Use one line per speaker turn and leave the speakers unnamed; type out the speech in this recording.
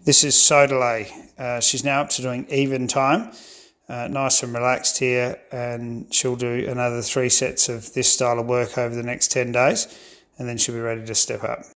This is Sodalay. She's now up to doing even time. Nice and relaxed here, and she'll do another 3 sets of this style of work over the next 10 days, and then she'll be ready to step up.